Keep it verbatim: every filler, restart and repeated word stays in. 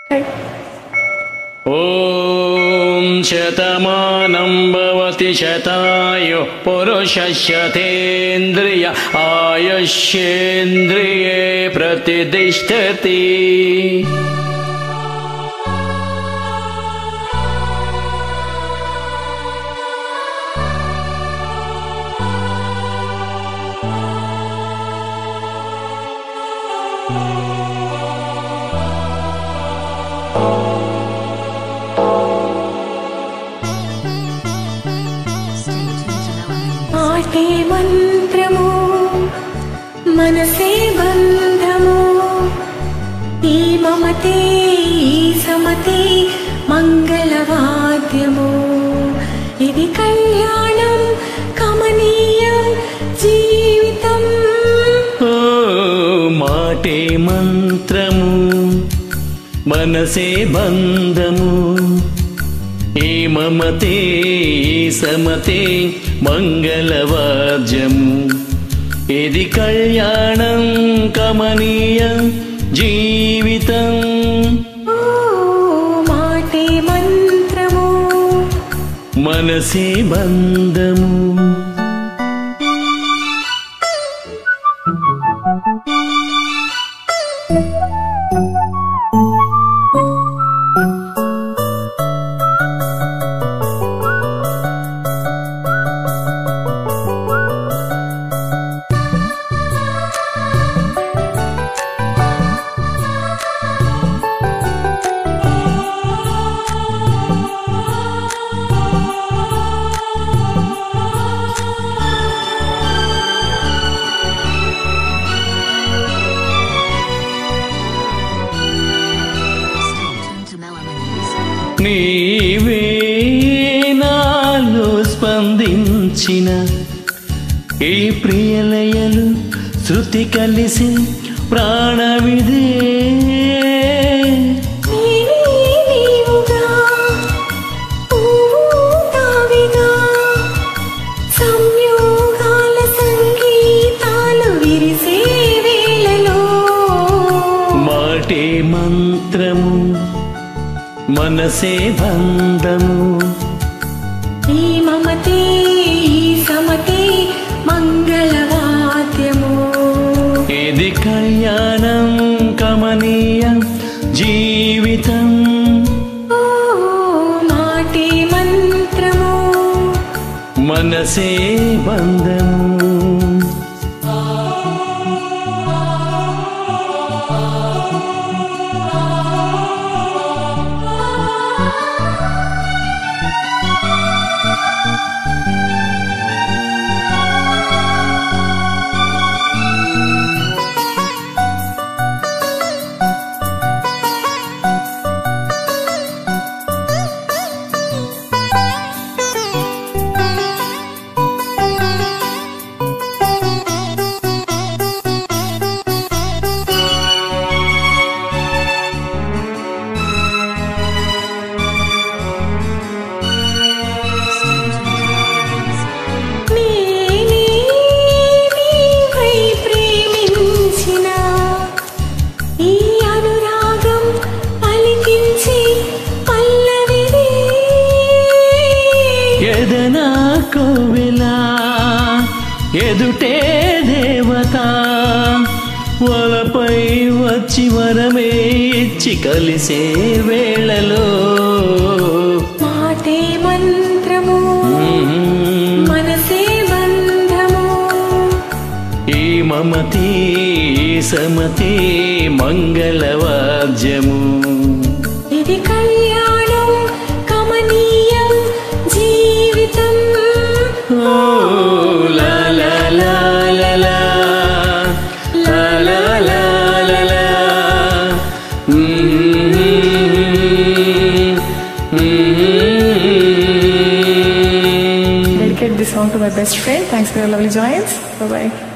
ఓం శతమానం భవతి శతాయు పురుషశతేంద్రియ ఆయుష్యేంద్రియే ప్రతిష్టతి. ఆటే మంత్రము మనసే బంధము, ఈ మమతే ఈ సమతే మంగళవాద్యము, ఇది కళ్యాణం కమనీయం జీవితం. ఓ మాటే మంత్రము మనసే బంధము, ఈ మమతే ఈ సమతే మంగళవాద్యము, ఇది కళ్యాణం కమనీయం జీవితం. ఓ మాటే మంత్రము మనసే బంధము. నీవే నాలో స్పందించిన ఈ ప్రియలయలు శృతి కలిసి ప్రాణవిదే. మాటే మంత్రము మనసే బంధము, ఈ మమతే ఈ సమతే మంగళవాద్యము, ఇది కళ్యాణం కమనీయం జీవితం. ఓ మాటే మంత్రము మనసే బంధము. కోవెలా ఎదుటే దేవత, వలపై వచ్చి వరమే ఇచ్చి కలిసే వేళలో, మాటే మంత్రము మనసే బంధము, ఈ మమతే సమతే మంగళవాద్యము, ఇది కళ్యాణం కమనీయం జీవితం. ఓ లా లా లా లా లా లా లా లా లా లా. Dedicate this song to my best friend. Thanks for your lovely joins. Bye bye.